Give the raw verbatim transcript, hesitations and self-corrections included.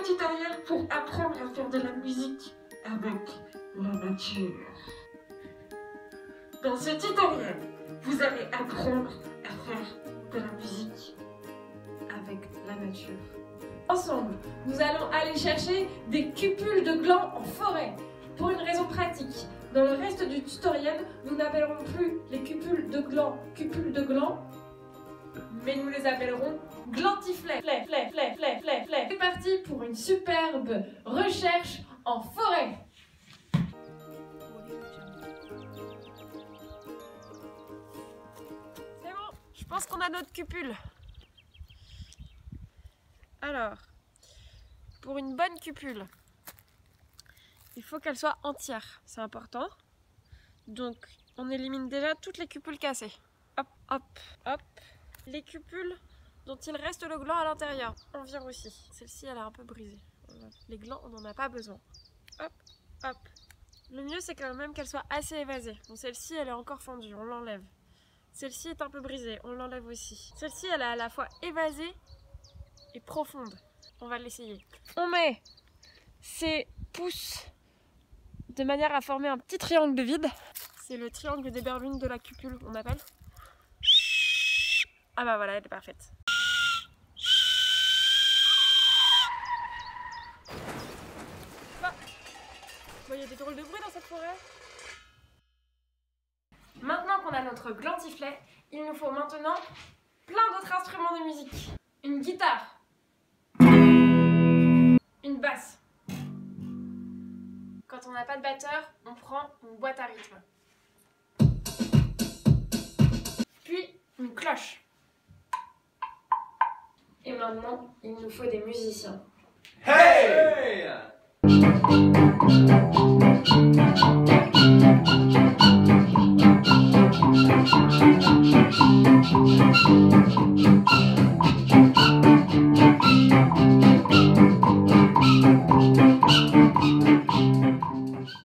tutoriel pour apprendre à faire de la musique avec la nature. Dans ce tutoriel, vous allez apprendre à faire de la musique avec la nature. Ensemble, nous allons aller chercher des cupules de glands en forêt. Pour une raison pratique, dans le reste du tutoriel, nous n'appellerons plus les cupules de glands cupules de glands, mais nous les appellerons glantiflets. Flets, flets, flets, flets, flets, flets. C'est parti pour une superbe recherche en forêt. C'est bon, je pense qu'on a notre cupule. Alors, pour une bonne cupule, il faut qu'elle soit entière, c'est important. Donc, on élimine déjà toutes les cupules cassées. Hop, hop, hop. Les cupules dont il reste le gland à l'intérieur, on vire aussi. Celle-ci, elle est un peu brisée. Les glands, on n'en a pas besoin. Hop, hop. Le mieux, c'est quand même qu'elle soit assez évasée. Bon, celle-ci, elle est encore fendue, on l'enlève. Celle-ci est un peu brisée, on l'enlève aussi. Celle-ci, elle est à la fois évasée et profonde. On va l'essayer. On met ces pouces de manière à former un petit triangle de vide. C'est le triangle des Bermudes de la cupule, on appelle. Ah bah voilà, elle est parfaite. Ah. Bon, il y a des drôles de bruit dans cette forêt. Maintenant qu'on a notre glantiflet, il nous faut maintenant plein d'autres instruments de musique. Une guitare. Une basse. Quand on n'a pas de batteur, on prend une boîte à rythme. Puis une cloche. Et maintenant, il nous faut des musiciens. Hey! Hey!